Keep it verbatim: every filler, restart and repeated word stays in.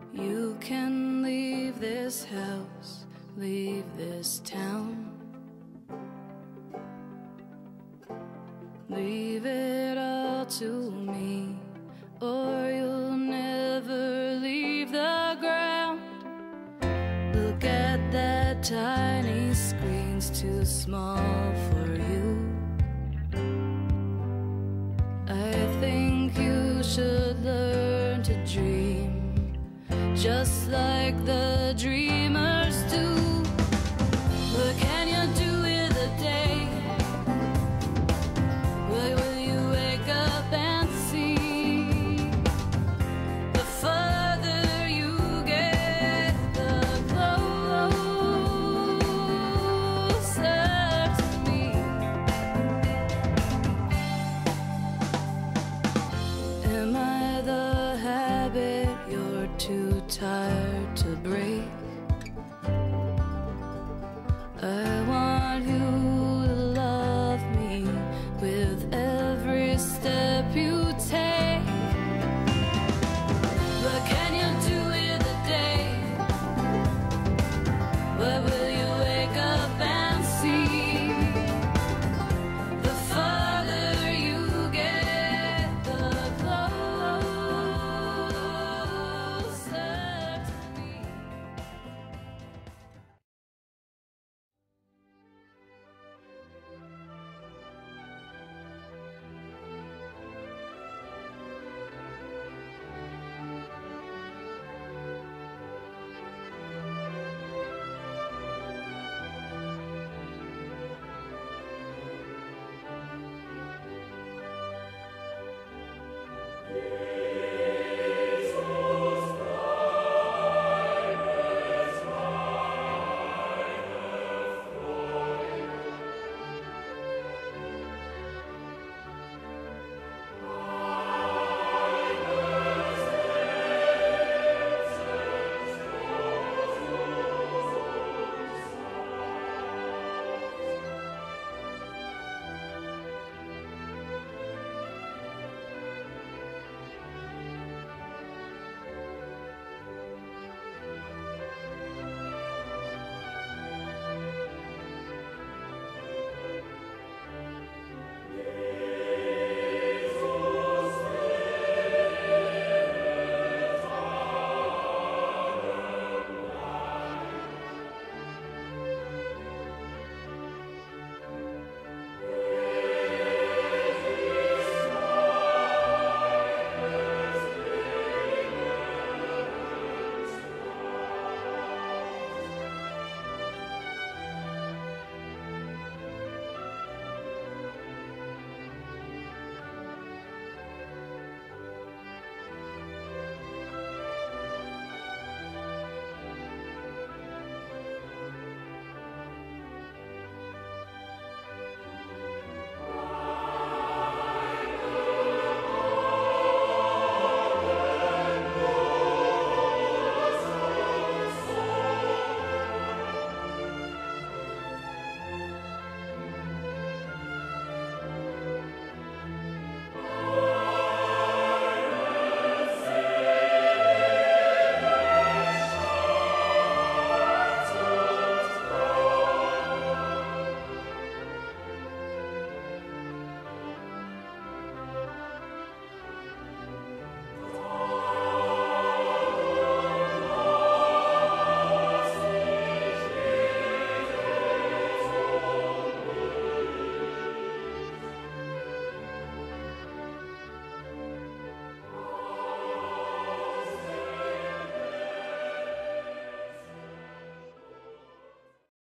You can leave this house, leave this town, leave it all to me, or you'll never leave the ground. Look at that tiny screen's too small for you. I think you should learn to dream, just like the dreamers do. What can you do with a day? What will you wake up and see? The further you get, the closer to me. Am I the habit you're too tired to break? I want you to love me with every step you take. What can you do with a day? What will you wake up and see? The farther you get, the closer to me. Yeah.